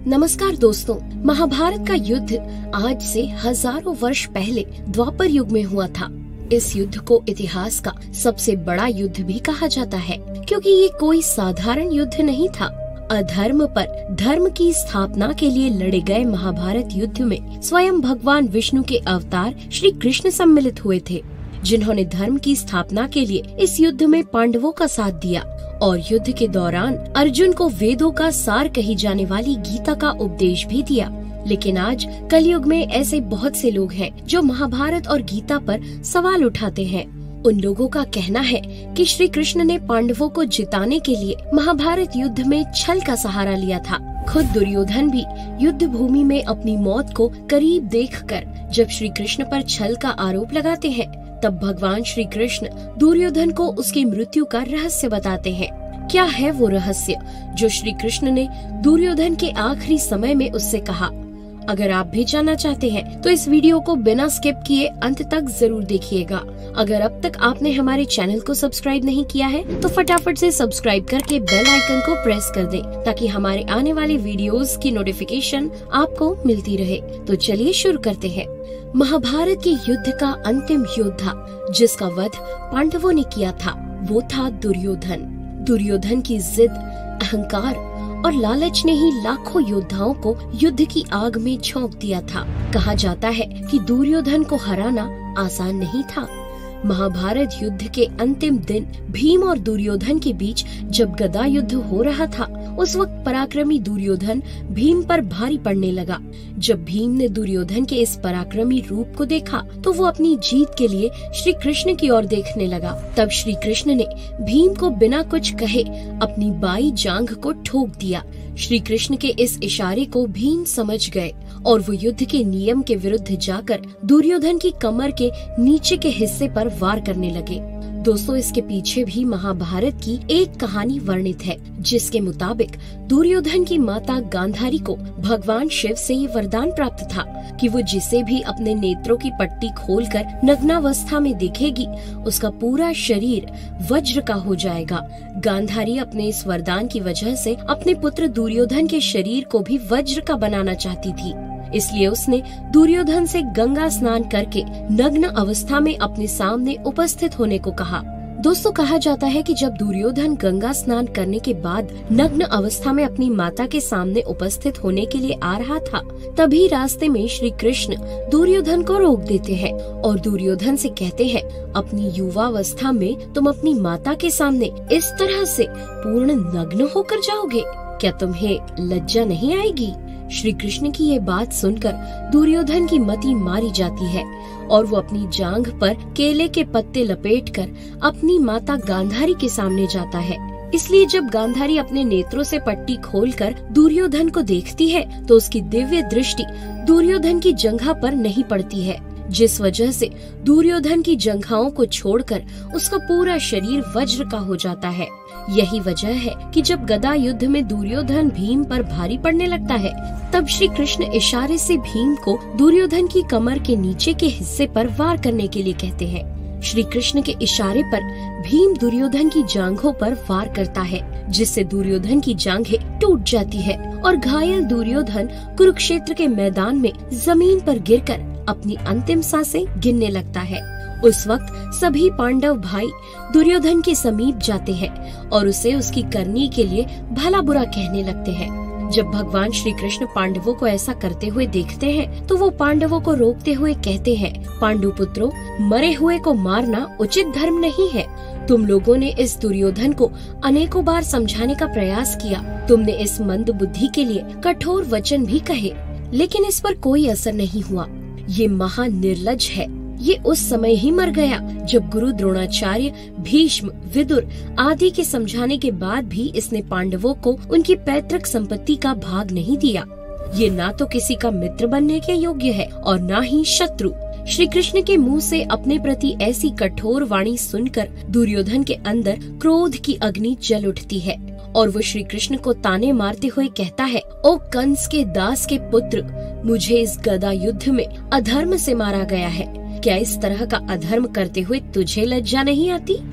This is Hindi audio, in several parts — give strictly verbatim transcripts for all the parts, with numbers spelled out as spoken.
नमस्कार दोस्तों, महाभारत का युद्ध आज से हजारों वर्ष पहले द्वापर युग में हुआ था। इस युद्ध को इतिहास का सबसे बड़ा युद्ध भी कहा जाता है, क्योंकि ये कोई साधारण युद्ध नहीं था। अधर्म पर धर्म की स्थापना के लिए लड़े गए महाभारत युद्ध में स्वयं भगवान विष्णु के अवतार श्री कृष्ण सम्मिलित हुए थे, जिन्होंने धर्म की स्थापना के लिए इस युद्ध में पांडवों का साथ दिया और युद्ध के दौरान अर्जुन को वेदों का सार कही जाने वाली गीता का उपदेश भी दिया। लेकिन आज कलयुग में ऐसे बहुत से लोग हैं जो महाभारत और गीता पर सवाल उठाते हैं। उन लोगों का कहना है कि श्री कृष्ण ने पांडवों को जिताने के लिए महाभारत युद्ध में छल का सहारा लिया था। खुद दुर्योधन भी युद्ध भूमि में अपनी मौत को करीब देखकर जब श्री कृष्ण पर छल का आरोप लगाते हैं, तब भगवान श्री कृष्ण दुर्योधन को उसकी मृत्यु का रहस्य बताते हैं। क्या है वो रहस्य जो श्री कृष्ण ने दुर्योधन के आखिरी समय में उससे कहा? अगर आप भी जानना चाहते हैं तो इस वीडियो को बिना स्किप किए अंत तक जरूर देखिएगा। अगर अब तक आपने हमारे चैनल को सब्सक्राइब नहीं किया है तो फटाफट से सब्सक्राइब करके बेल आइकन को प्रेस कर दें, ताकि हमारे आने वाले वीडियोस की नोटिफिकेशन आपको मिलती रहे। तो चलिए शुरू करते हैं। महाभारत के युद्ध का अंतिम योद्धा जिसका वध पांडवों ने किया था, वो था दुर्योधन। दुर्योधन की जिद, अहंकार और लालच ने ही लाखों योद्धाओं को युद्ध की आग में झोंक दिया था। कहा जाता है कि दुर्योधन को हराना आसान नहीं था। महाभारत युद्ध के अंतिम दिन भीम और दुर्योधन के बीच जब गदा युद्ध हो रहा था, उस वक्त पराक्रमी दुर्योधन भीम पर भारी पड़ने लगा। जब भीम ने दुर्योधन के इस पराक्रमी रूप को देखा तो वो अपनी जीत के लिए श्री कृष्ण की ओर देखने लगा। तब श्री कृष्ण ने भीम को बिना कुछ कहे अपनी बाई जांघ को ठोक दिया। श्री कृष्ण के इस इशारे को भीम समझ गए और वो युद्ध के नियम के विरुद्ध जाकर दुर्योधन की कमर के नीचे के हिस्से पर वार करने लगे। दोस्तों, इसके पीछे भी महाभारत की एक कहानी वर्णित है, जिसके मुताबिक दुर्योधन की माता गांधारी को भगवान शिव से ये वरदान प्राप्त था कि वो जिसे भी अपने नेत्रों की पट्टी खोलकर नग्नावस्था में देखेगी, उसका पूरा शरीर वज्र का हो जाएगा। गांधारी अपने इस वरदान की वजह से अपने पुत्र दुर्योधन के शरीर को भी वज्र का बनाना चाहती थी। इसलिए उसने दुर्योधन से गंगा स्नान करके नग्न अवस्था में अपने सामने उपस्थित होने को कहा। दोस्तों, कहा जाता है कि जब दुर्योधन गंगा स्नान करने के बाद नग्न अवस्था में अपनी माता के सामने उपस्थित होने के लिए आ रहा था, तभी रास्ते में श्री कृष्ण दुर्योधन को रोक देते हैं और दुर्योधन से कहते हैं, अपनी युवावस्था में तुम अपनी माता के सामने इस तरह से पूर्ण नग्न होकर जाओगे? क्या तुम्हें लज्जा नहीं आएगी? श्री कृष्ण की ये बात सुनकर दुर्योधन की मति मारी जाती है और वो अपनी जांघ पर केले के पत्ते लपेटकर अपनी माता गांधारी के सामने जाता है। इसलिए जब गांधारी अपने नेत्रों से पट्टी खोलकर दुर्योधन को देखती है तो उसकी दिव्य दृष्टि दुर्योधन की जंघा पर नहीं पड़ती है, जिस वजह से दुर्योधन की जंघाओं को छोड़कर उसका पूरा शरीर वज्र का हो जाता है। यही वजह है कि जब गदा युद्ध में दुर्योधन भीम पर भारी पड़ने लगता है, तब श्री कृष्ण इशारे से भीम को दुर्योधन की कमर के नीचे के हिस्से पर वार करने के लिए कहते हैं। श्री कृष्ण के इशारे पर भीम दुर्योधन की जांघों पर वार करता है, जिससे दुर्योधन की जांघें टूट जाती है और घायल दुर्योधन कुरुक्षेत्र के मैदान में जमीन पर गिरकर अपनी अंतिम सांसें गिनने लगता है। उस वक्त सभी पांडव भाई दुर्योधन के समीप जाते हैं और उसे उसकी करनी के लिए भला बुरा कहने लगते हैं। जब भगवान श्री कृष्ण पांडवों को ऐसा करते हुए देखते हैं तो वो पांडवों को रोकते हुए कहते हैं, पांडु पुत्रों, मरे हुए को मारना उचित धर्म नहीं है। तुम लोगों ने इस दुर्योधन को अनेकों बार समझाने का प्रयास किया। तुमने इस मंद बुद्धि के लिए कठोर वचन भी कहे, लेकिन इस पर कोई असर नहीं हुआ। ये महान निर्लज है। ये उस समय ही मर गया जब गुरु द्रोणाचार्य, भीष्म, विदुर आदि के समझाने के बाद भी इसने पांडवों को उनकी पैतृक संपत्ति का भाग नहीं दिया। ये ना तो किसी का मित्र बनने के योग्य है और ना ही शत्रु। श्री कृष्ण के मुंह से अपने प्रति ऐसी कठोर वाणी सुनकर दुर्योधन के अंदर क्रोध की अग्नि जल उठती है और वो श्री कृष्ण को ताने मारते हुए कहता है, ओ कंस के दास के पुत्र, मुझे इस गदा युद्ध में अधर्म से मारा गया है। क्या इस तरह का अधर्म करते हुए तुझे लज्जा नहीं आती?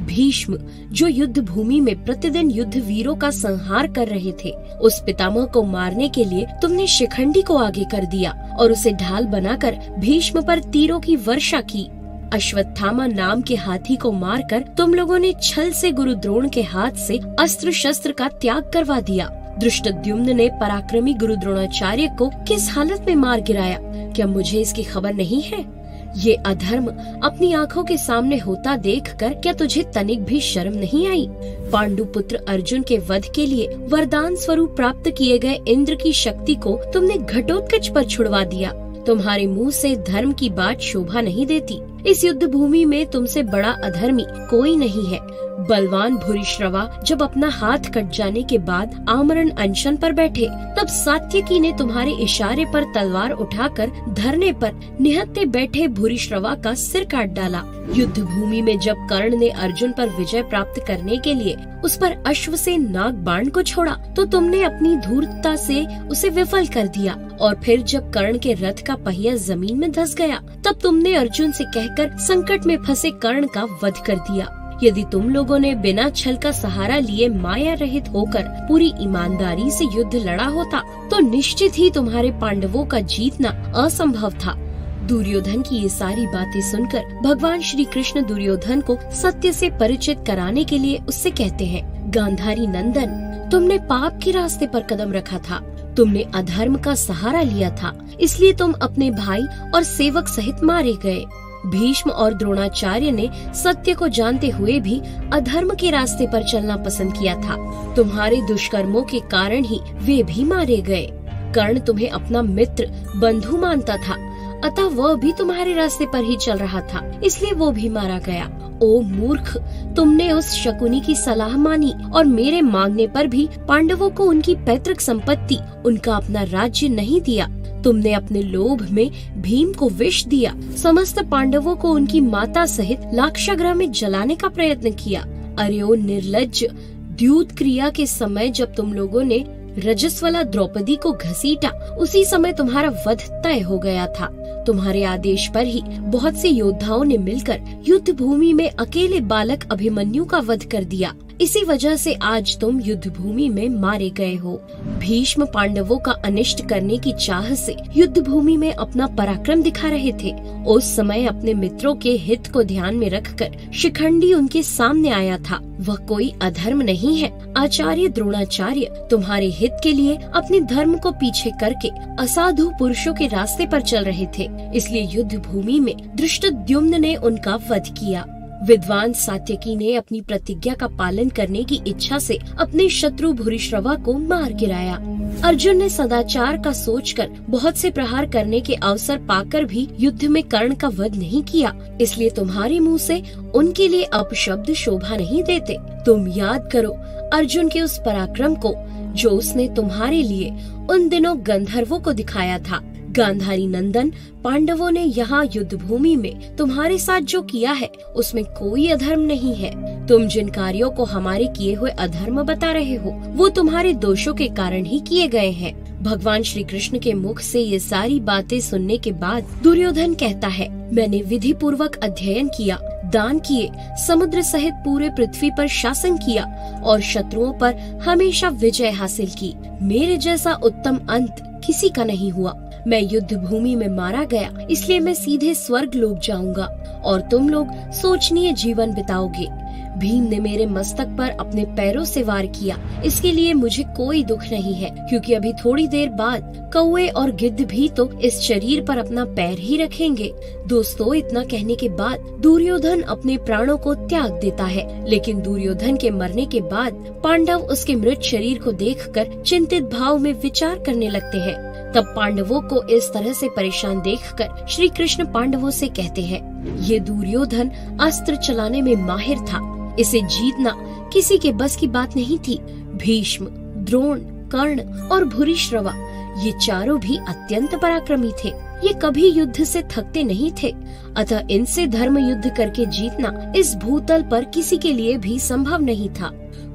भीष्म, जो युद्ध भूमि में प्रतिदिन युद्ध वीरों का संहार कर रहे थे, उस पितामह को मारने के लिए तुमने शिखंडी को आगे कर दिया और उसे ढाल बनाकर भीष्म पर तीरों की वर्षा की। अश्वत्थामा नाम के हाथी को मारकर तुम लोगों ने छल से गुरु द्रोण के हाथ से अस्त्र शस्त्र का त्याग करवा दिया। धृष्टद्युम्न ने पराक्रमी गुरु द्रोणाचार्य को किस हालत में मार गिराया, क्या मुझे इसकी खबर नहीं है? ये अधर्म अपनी आंखों के सामने होता देखकर क्या तुझे तनिक भी शर्म नहीं आई? पांडु पुत्र अर्जुन के वध के लिए वरदान स्वरूप प्राप्त किए गए इंद्र की शक्ति को तुमने घटोत्कच पर छुड़वा दिया। तुम्हारे मुंह से धर्म की बात शोभा नहीं देती। इस युद्ध भूमि में तुमसे बड़ा अधर्मी कोई नहीं है। बलवान भूरिश्रवा जब अपना हाथ कट जाने के बाद आमरण अनशन पर बैठे, तब सात्यकी ने तुम्हारे इशारे पर तलवार उठाकर धरने पर निहत्थे बैठे भूरिश्रवा का सिर काट डाला। युद्ध भूमि में जब कर्ण ने अर्जुन पर विजय प्राप्त करने के लिए उस पर अश्व से नाग बाण को छोड़ा, तो तुमने अपनी धूर्तता से उसे विफल कर दिया। और फिर जब कर्ण के रथ का पहिया जमीन में धंस गया, तब तुमने अर्जुन से कहकर संकट में फंसे कर्ण का वध कर दिया। यदि तुम लोगों ने बिना छल का सहारा लिए माया रहित होकर पूरी ईमानदारी से युद्ध लड़ा होता, तो निश्चित ही तुम्हारे पांडवों का जीतना असंभव था। दुर्योधन की ये सारी बातें सुनकर भगवान श्री कृष्ण दुर्योधन को सत्य से परिचित कराने के लिए उससे कहते हैं, गांधारी नंदन, तुमने पाप के रास्ते पर कदम रखा था, तुमने अधर्म का सहारा लिया था, इसलिए तुम अपने भाई और सेवक सहित मारे गए। भीष्म और द्रोणाचार्य ने सत्य को जानते हुए भी अधर्म के रास्ते पर चलना पसंद किया था। तुम्हारे दुष्कर्मों के कारण ही वे भी मारे गए। कर्ण तुम्हें अपना मित्र बंधु मानता था, अतः वह भी तुम्हारे रास्ते पर ही चल रहा था, इसलिए वो भी मारा गया। ओ मूर्ख, तुमने उस शकुनी की सलाह मानी और मेरे मांगने पर भी पांडवों को उनकी पैतृक संपत्ति, उनका अपना राज्य नहीं दिया। तुमने अपने लोभ में भीम को विष दिया, समस्त पांडवों को उनकी माता सहित लाक्षागृह में जलाने का प्रयत्न किया। अरे ओ निर्लज्ज, द्यूत क्रिया के समय जब तुम लोगों ने रजस्वला द्रौपदी को घसीटा, उसी समय तुम्हारा वध तय हो गया था। तुम्हारे आदेश पर ही बहुत से योद्धाओं ने मिलकर युद्ध भूमि में अकेले बालक अभिमन्यु का वध कर दिया। इसी वजह से आज तुम युद्ध भूमि में मारे गए हो। भीष्म पांडवों का अनिष्ट करने की चाह से युद्ध भूमि में अपना पराक्रम दिखा रहे थे। उस समय अपने मित्रों के हित को ध्यान में रखकर शिखंडी उनके सामने आया था। वह कोई अधर्म नहीं है। आचार्य द्रोणाचार्य तुम्हारे हित के लिए अपने धर्म को पीछे करके असाधु पुरुषों के रास्ते पर चल रहे थे, इसलिए युद्ध भूमि में धृष्टद्युम्न ने उनका वध किया। विद्वान सात्यकी ने अपनी प्रतिज्ञा का पालन करने की इच्छा से अपने शत्रु भूरिश्रवा को मार गिराया। अर्जुन ने सदाचार का सोचकर बहुत से प्रहार करने के अवसर पाकर भी युद्ध में कर्ण का वध नहीं किया, इसलिए तुम्हारे मुंह से उनके लिए अपशब्द शोभा नहीं देते। तुम याद करो अर्जुन के उस पराक्रम को जो उसने तुम्हारे लिए उन दिनों गंधर्वों को दिखाया था। गांधारी नंदन, पांडवों ने यहाँ युद्ध भूमि में तुम्हारे साथ जो किया है उसमें कोई अधर्म नहीं है। तुम जिन कार्यों को हमारे किए हुए अधर्म बता रहे हो वो तुम्हारे दोषों के कारण ही किए गए हैं। भगवान श्री कृष्ण के मुख से ये सारी बातें सुनने के बाद दुर्योधन कहता है, मैंने विधि पूर्वक अध्ययन किया, दान किए, समुद्र सहित पूरे पृथ्वी पर शासन किया और शत्रुओं पर हमेशा विजय हासिल की। मेरे जैसा उत्तम अंत किसी का नहीं हुआ। मैं युद्ध भूमि में मारा गया, इसलिए मैं सीधे स्वर्ग लोक जाऊंगा और तुम लोग शोचनीय जीवन बिताओगे। भीम ने मेरे मस्तक पर अपने पैरों से वार किया, इसके लिए मुझे कोई दुख नहीं है, क्योंकि अभी थोड़ी देर बाद कौवे और गिद्ध भी तो इस शरीर पर अपना पैर ही रखेंगे। दोस्तों, इतना कहने के बाद दुर्योधन अपने प्राणों को त्याग देता है, लेकिन दुर्योधन के मरने के बाद पांडव उसके मृत शरीर को देखकर चिंतित भाव में विचार करने लगते हैं। तब पांडवों को इस तरह से परेशान देखकर श्री कृष्ण पांडवों से कहते हैं, ये दुर्योधन अस्त्र चलाने में माहिर था, इसे जीतना किसी के बस की बात नहीं थी। भीष्म, द्रोण, कर्ण और भूरिश्रवा ये चारों भी अत्यंत पराक्रमी थे। ये कभी युद्ध से थकते नहीं थे, अतः इनसे धर्म युद्ध करके जीतना इस भूतल पर किसी के लिए भी संभव नहीं था।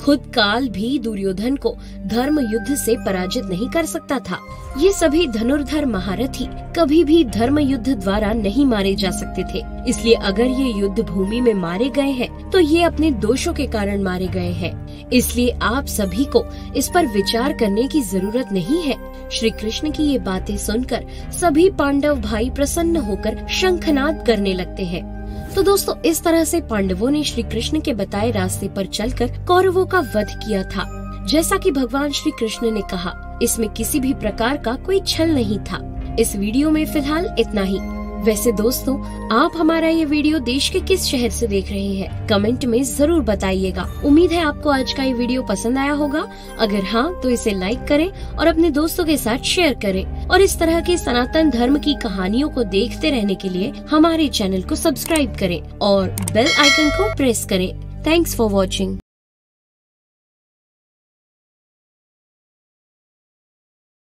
खुद काल भी दुर्योधन को धर्म युद्ध से पराजित नहीं कर सकता था। ये सभी धनुर्धर महारथी कभी भी धर्म युद्ध द्वारा नहीं मारे जा सकते थे। इसलिए अगर ये युद्ध भूमि में मारे गए हैं तो ये अपने दोषों के कारण मारे गए हैं। इसलिए आप सभी को इस पर विचार करने की जरूरत नहीं है। श्री कृष्ण की ये बातें सुनकर सभी पांडव भाई प्रसन्न होकर शंखनाद करने लगते हैं। तो दोस्तों, इस तरह से पांडवों ने श्री कृष्ण के बताए रास्ते पर चलकर कौरवों का वध किया था। जैसा कि भगवान श्री कृष्ण ने कहा, इसमें किसी भी प्रकार का कोई छल नहीं था। इस वीडियो में फिलहाल इतना ही। वैसे दोस्तों, आप हमारा ये वीडियो देश के किस शहर से देख रहे हैं, कमेंट में जरूर बताइएगा। उम्मीद है आपको आज का ये वीडियो पसंद आया होगा। अगर हाँ, तो इसे लाइक करें और अपने दोस्तों के साथ शेयर करें। और इस तरह के सनातन धर्म की कहानियों को देखते रहने के लिए हमारे चैनल को सब्सक्राइब करें और बेल आइकन को प्रेस करें। Thanks for watching.